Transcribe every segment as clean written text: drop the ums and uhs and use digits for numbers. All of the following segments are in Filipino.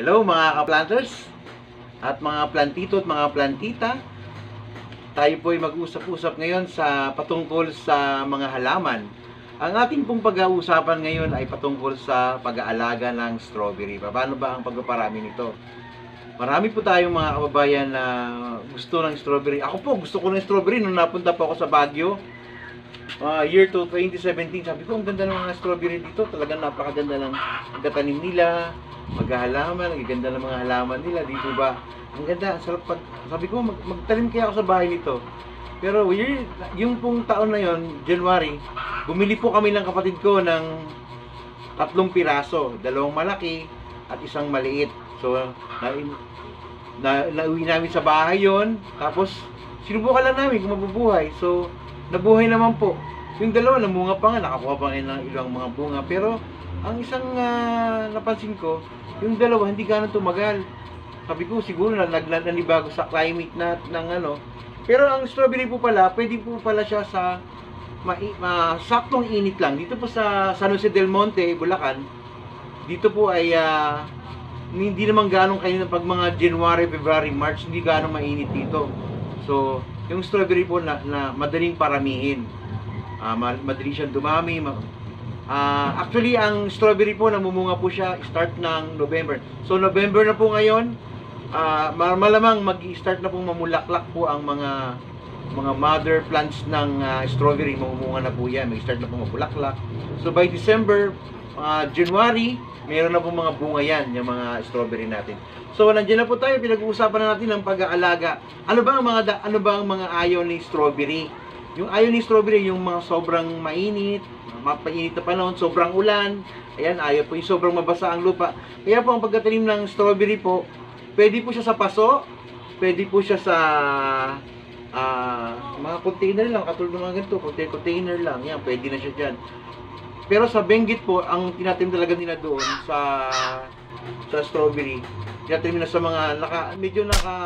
Hello mga ka-planters at mga plantito at mga plantita. Tayo po ay mag-usap-usap ngayon sa patungkol sa mga halaman. Ang ating pong pag-uusapan ngayon ay patungkol sa pag-aalaga ng strawberry. Paano ba ang pagpaparami nito? Marami po tayong mga kababayan na gusto ng strawberry. Ako po, gusto ko ng strawberry nung napunta po ako sa Baguio. Year 2017, sabi ko, ang ganda ng mga strawberry dito. Talagang napakaganda ng pagtatanim nila, maghahalaman, ang ganda ng mga halaman nila dito ba. Ang ganda, sarap sabi ko, magtanim kaya ako sa bahay nito. Pero yung pong taon na yon, January, bumili po kami ng kapatid ko ng 3 piraso, 2 malaki at 1 maliit. So, nauwi namin sa bahay yon. Tapos, sinubukan lang namin kung mabubuhay. So, nabuhay naman po. Yung 2, namunga pa nga, nakakuha pa nga ng ilang mga bunga. Pero, ang isang napansin ko, yung 2, hindi ganun tumagal. Sabi ko, siguro nanibago sa climate ng ano. Pero ang strawberry po pala, pwede po pala siya sa saktong init lang. Dito po sa San Jose del Monte, Bulacan, dito po ay hindi naman ganong kayo pag mga January, February, March, hindi ganong mainit dito. So, yung strawberry po na madaling paramihin. Madali siyang dumami. Actually, ang strawberry po, namumunga po siya start ng November. So, November na po ngayon, malamang mag-i-start na pong mamulaklak po ang mga mother plants ng strawberry. Mamumunga na po yan. Mag-start na pong mamulaklak. So, by December, January, meron na pong mga bunga yan, yung mga strawberry natin. So, nandiyan na po tayo. Pinag-uusapan na natin ang pag-aalaga. Ano ba ang mga ayaw ni strawberry? Yung ayaw ni strawberry, yung mga sobrang mainit, mapainit na panahon, sobrang ulan. Ayan, ayaw po yung sobrang mabasa ang lupa. Kaya po ang pagkatanim ng strawberry po, pwede po siya sa paso, pwede po siya sa mga container lang, katulad ng mga ganito, container lang. Yan, pwede na siya dyan. Pero sa Benguet po, ang tinatim talaga nila doon sa strawberry, tinatim nila sa mga medyo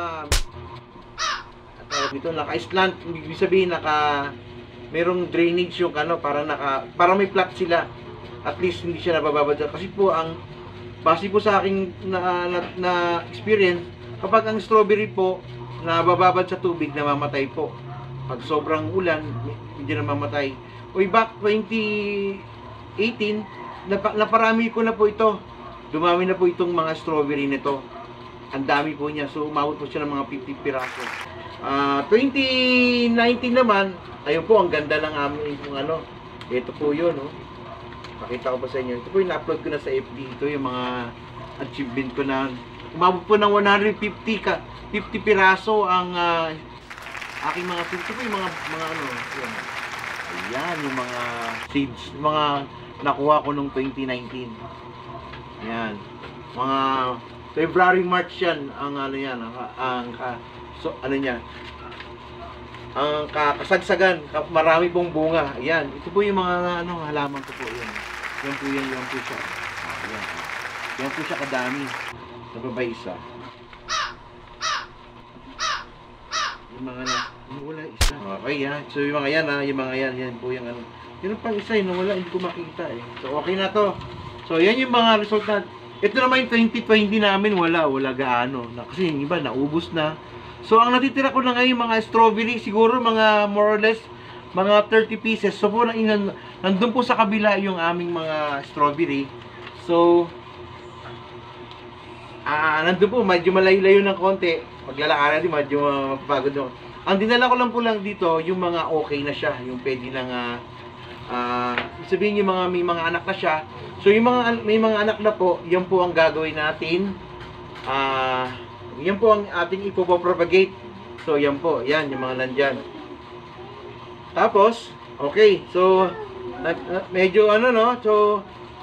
naka-islant, ibig sabihin merong drainage yung para may flat sila. At least hindi siya nabababad. Kasi po base po sa aking na experience, kapag ang strawberry po nabababad sa tubig, namamatay po. Pag sobrang ulan, hindi namamatay. Way back 2018, naparami ko na po ito. Dumami na po itong mga strawberry nito. Ang dami po niya. So, umabot po siya ng mga 50 piraso. 2019 naman, ayun po, ang ganda ng aming ito po yun, no? Pakita ko pa sa inyo. Ito po yung na-upload ko na sa FB. Ito yung mga achievement ko na umabot po ng 50 piraso ang aking mga seeds. Ito po yung mga yan. Ayan, yung mga seeds, mga nakuha ko nung 2019. Ayan. Mga February, March yan, ang ang kasagsagan, marami pong bunga. Ayan, ito po yung mga halaman ko po. Ayan. Yan po siya. Ayan. Yan po siya kadami. Nababay isa. Yung mga wala isa. Okay ha. So yung mga yan yan po yung Yun pang isa yung wala, hindi ko makita eh. So okay na to. So yan yung mga result na. Ito naman yung 2020 namin, wala gaano. Kasi yung iba naubos na. So ang natitira ko na ngayon mga strawberry, siguro mga more or less mga 30 pieces. So po nandun po sa kabila yung aming mga strawberry. So nandun po, medyo malayo-layo ng konti. Maglalakaran din, medyo mapapagod doon. Ang dinala ko lang po dito, yung mga okay na siya, yung pwede lang sabihin yung may mga anak na siya. So yung may mga anak na po, yan po ang gagawin natin. Yan po ang ating ipopropagate. So yan po, yan yung mga nandyan. Tapos, okay, so medyo so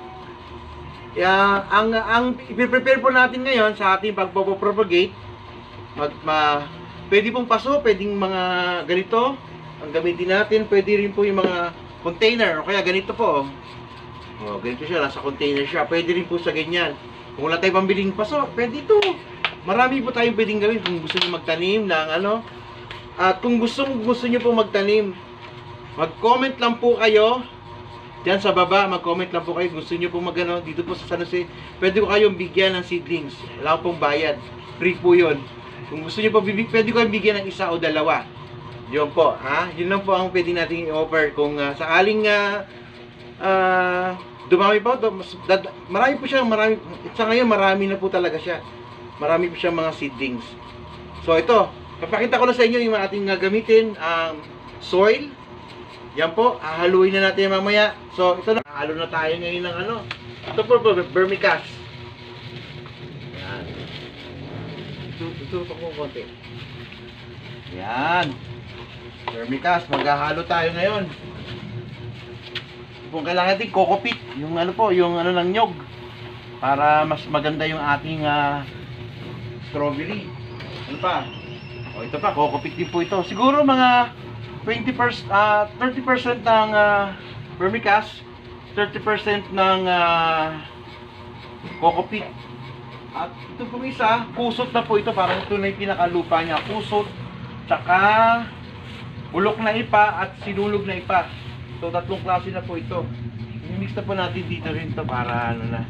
ang i-prepare po natin ngayon sa ating pagpopropagate, pwede pong paso, pwedeng mga ganito ang gamitin natin. Pwede rin po yung mga container, o kaya ganito po. Ganito siya, nasa container siya. Pwede rin po sa ganyan. Kung wala tayong pambiling paso, pwede ito. Marami po tayong pwedeng gawin kung gusto niyo magtanim ng At kung gusto niyo po magtanim, mag-comment lang po kayo Diyan sa baba, mag-comment lang po kayo. Gusto nyo pong magano dito po sa San Jose. Pwede ko kayong bigyan ng seedlings. Wala pong bayad. Free po yun. Kung gusto nyo po, pwede ko kayong bigyan ng isa o dalawa. Yun po, ha? Yun lang po ang pwede natin i-offer. Kung sakaling dumami pa ito, marami po siya, sa ngayon marami na po talaga siya. Marami po siyang mga seedlings. So ito, papakita ko na sa inyo yung ating gagamitin, soil. Yan po, hahaluin na natin mamaya. So ito na, halo na tayo ngayon ng ano. Ito po, vermicast. Yan. Tuturo ko konti. Yan. Vermicast, maghahalo tayo ngayon. Kung kailangan natin kokopit, yung ano po, yung ano ng nyog, para mas maganda yung ating strawberry. Ano pa? O ito pa, kokopit din po ito. Siguro mga 30% ng vermicast, 30% ng kokopit. At ito po isa, kusot na po ito, parang ito na yung pinakalupa niya. Kusot, tsaka bulok na ipa at sinulog na ipa. So, tatlong klase na po ito. I-mix na po natin dito rin ito para ano na.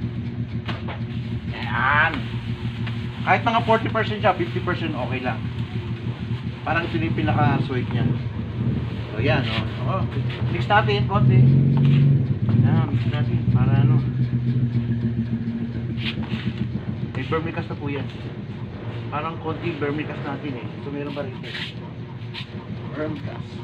Ayan. Kahit mga 40% siya, 50% okay lang. Parang ito yung pinaka-sweet niya. So, yan. Oh. Mix natin, konti. Ayan, mix natin. Para ano. May vermicast na po yan. Parang konti vermicast natin eh. So, meron ba rin ito? Vermicast.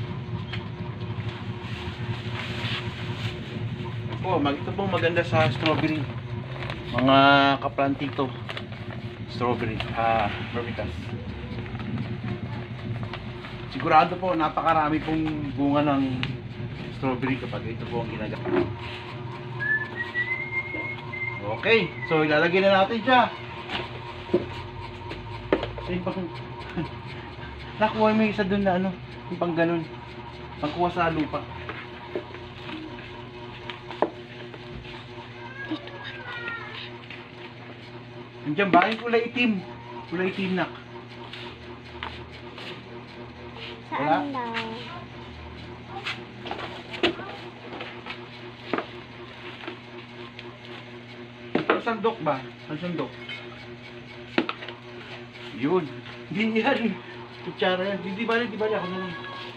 Ito pong maganda sa strawberry. Mga kaplantito. Strawberry. Vermicast. Sigurado po, napakarami pong bunga ng strawberry kapag ito po ang ginagamit. Okay. So, ilalagay na natin siya. Nakuha mo yung isa dun na ano. Yung pang ganun. Pangkuha sa lupa. Nandiyan ba? Yung kulay itim. Kulay itim na. Wala? Saan daw? Ang sandok ba? Ang sandok. Yun. Hindi yan. Kutsara yan. Hindi ba ako na lang.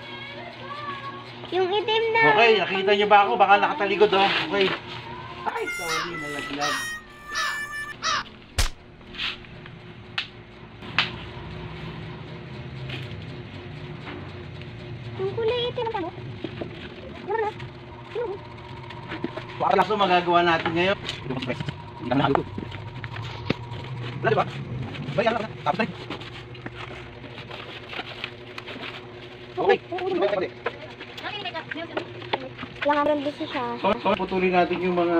Yung itim na. Okay, nakita nyo ba ako? Baka nakataligod oh. Okay. Ay, sorry. Nalaglag. Yung kulay itim na. Para so magagawa natin ngayon. Hindi na naluto. Wala diba? Bayan lang. Tapos na. Okay. Lang ang rambis siya. So, putulin natin yung mga...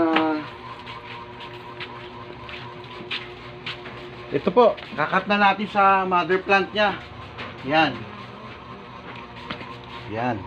Ito po, kakat na natin sa mother plant niya. Yan. Yan.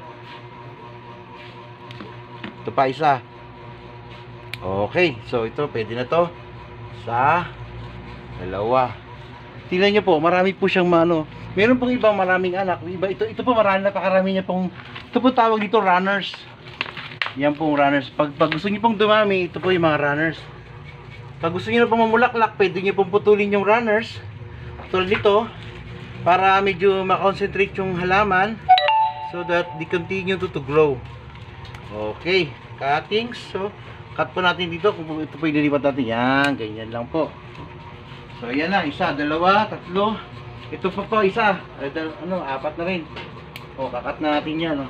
Ito pa isa. Okay, so ito pwede na to sa dalawa. Tingnan niyo po, marami po siyang mano. Meron pong ibang maraming anak. Ito po marami, napakarami niya pong, ito po tawag dito runners. Yan pong runners. Pag gusto niyo pong dumami, ito po yung mga runners. Pag gusto niyo pong mamulaklak, pwede niyo pong putulin yung runners. Tulad nito, para medyo ma-concentrate yung halaman. So that they continue to grow. Okay, cuttings. So, cut po natin dito. Kung ito po yung nilipat natin. Yan, ganyan lang po. So, yan na. Isa, dalawa, tatlo. Ito pa po, isa. Apat na rin. O, kakat na natin yan.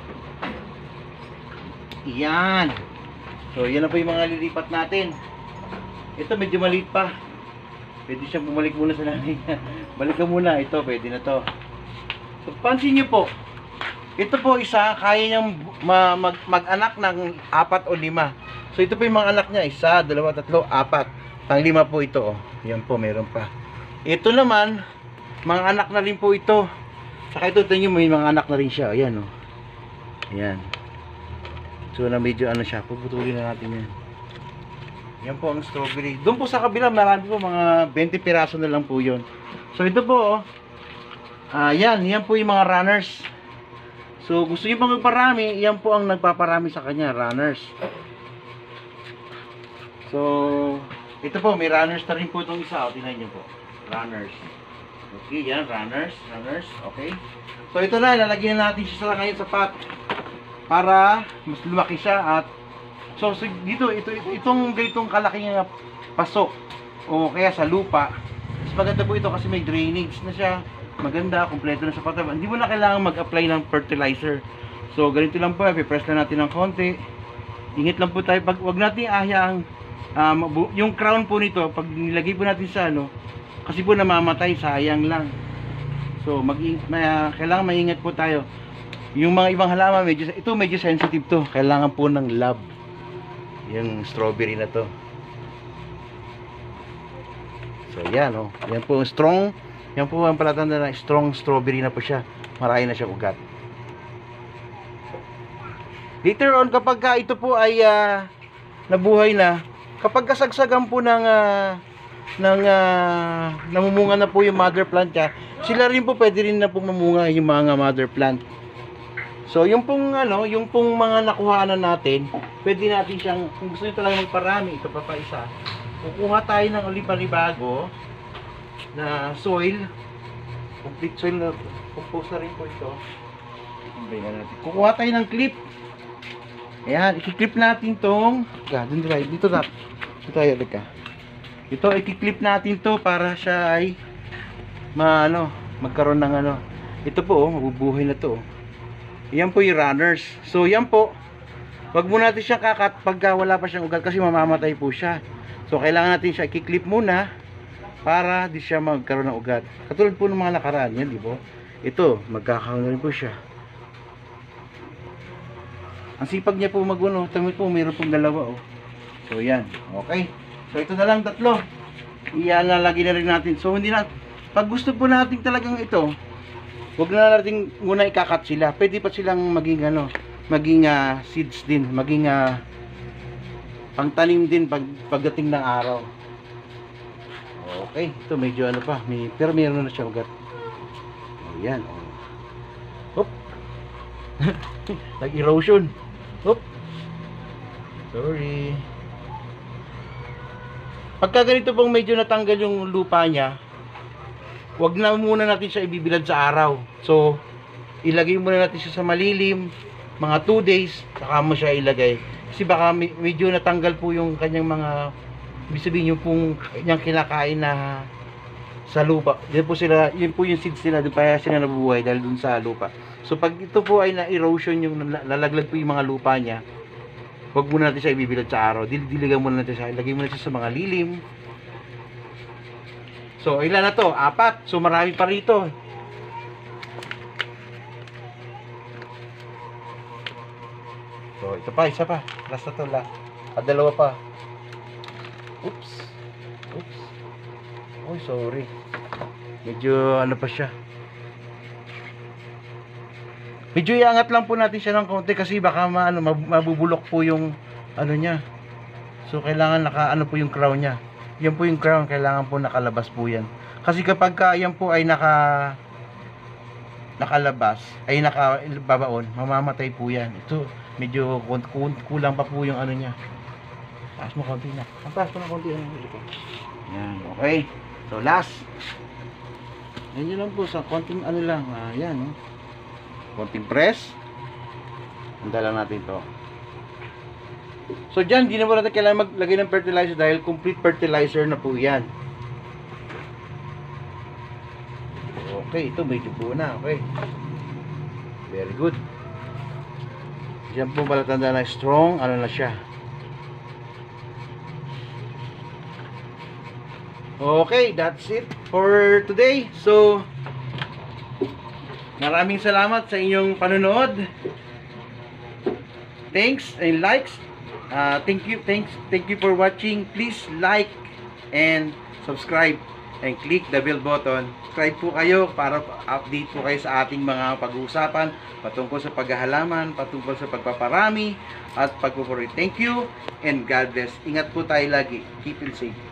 Yan. So, yan na po yung mga lilipat natin. Ito, medyo maliit pa. Pwede siyang bumalik muna sa nanay niya. Balik ka muna. Ito, pwede na to. So, pansin nyo po. Ito po isa, kaya niyang mag-anak ng 4 o 5. So ito po yung mga anak niya, 1, 2, 3, 4. Pang-5 po ito, oh. Yan po, meron pa. Ito naman, mga anak na rin po ito. Saka ito, tingnan mo, may mga anak na rin siya. Ayan, oh. Ayan. So na medyo ano siya, puputulin na natin yan. Yan po ang strawberry. Doon po sa kabila, marami po, mga 20 piraso na lang po yun. So ito po, oh. Yan po yung mga runners. So, gusto niyo pang magparami, yan po ang nagpaparami sa kanya, runners. So, ito po, may runners na rin po itong isa. O, tingnan niyo po. Runners. Okay, yan, runners. Okay. So, ito na, lalagyan na natin siya sa ngayon sa pot. Para mas lumaki siya at dito, itong ganitong kalaking pasok o kaya sa lupa. Mas maganda po ito kasi may drainage na siya. Maganda, kompleto na sa patawan. Hindi mo na kailangan mag-apply ng fertilizer. So, ganito lang po, i-press na natin ng konti. Ingat lang po tayo, wag natin ahayaan yung crown po nito, pag nilagay po natin sa kasi po namamatay, sayang lang. So, kailangan maingat po tayo. Yung mga ibang halaman, medyo sensitive to. Kailangan po ng lab. Yung strawberry na to. So, yan yan po, strong. Yan po ang palatanda na strong strawberry na po siya. Marami na siya ugat. Later on, kapag ito po ay nabuhay na, kapag kasagsagan po ng namumunga na po yung mother plant niya, sila rin po pwede rin na po mamunga yung mga mother plant. So, yung pong mga nakuhaanan natin, pwede natin siyang, kung gusto nyo talaga magparami, ito pa isa, kukuha tayo ng olimpanibago na soil, complete soil na compost na rin po ito. Kukuha tayo ng clip. Ayan, i-clip natin tong dito tayo ka. Ito, i-clip natin to para siya ay magkaroon ng ito po, mabubuhay na to. Yan po yung runners. So, yan po, wag muna natin siya kakat pagka wala pa siyang ugat kasi mamamatay po siya. So, kailangan natin siya i-clip muna para di siya magkaroon ng ugat. Katulad po ng mga nakaraan yan, di ba? Ito, magkakaroon na rin po siya. Ang sipag niya po tamit po, mayroon pong dalawa So, yan. Okay. So, ito na lang, tatlo. Ilalagay na rin natin. So, hindi na, pag gusto po natin talagang ito, huwag na natin muna ikakat sila. Pwede pa silang maging seeds din, maging pangtanim din pagdating ng araw. Okay, ito medyo pero mayroon na siya ugat. Ayan, Hop. Nag-erosion. Hop. Sorry. Pagka ganito pong medyo natanggal yung lupa niya, wag na muna natin siya ibibilad sa araw. So, ilagay muna natin siya sa malilim, mga 2 days, saka mo siya ilagay. Kasi baka medyo natanggal po yung kanyang mga, ibig sabihin yung pong kanyang kinakain na sa lupa. Yun po yung seeds nila, doon pa sila nabubuhay dahil dun sa lupa. So, pag ito po ay na-erosion, yung nalaglag po yung mga lupa niya, wag muna natin siya ibibilad sa araw. Diligan muna natin siya, ilagay muna siya sa mga lilim. So, ilan na to? 4. So, marami pa rito. So, ito pa, isa pa. Last na to, last. Dalawa pa. Oops. Oh, sorry. Medyo, pa siya. Medyo iangat lang po natin siya ng konti kasi baka mabubulok po yung, niya. So, kailangan po yung crown niya. Yan po yung crown, kailangan po nakalabas po yan. Kasi kapag yan po ay nakalabas, ay nakababaon, mamamatay po yan. Ito, medyo kulang pa po yung niya. Taas mo konti na. Ang taas mo ng konti. Yan, okay. So, last. Yan yun lang po, sa konting lang. Yan, konting press. Handa lang natin to. So, dyan, di na po natin kailangan maglagay ng fertilizer dahil complete fertilizer na po yan. Okay, ito medyo buo na. Okay. Very good. Diyan po pala tanda na strong. Na siya. Okay, that's it for today. So, maraming salamat sa inyong panonood. Thanks and likes. Thank you for watching. Please like and subscribe and click the bell button. Subscribe po kayo para update po kayo sa ating mga pag-uusapan patungkol sa paghahalaman, patungkol sa pagpaparami at pagpupuri. Thank you and God bless. Ingat po tayo lagi. Keep it safe.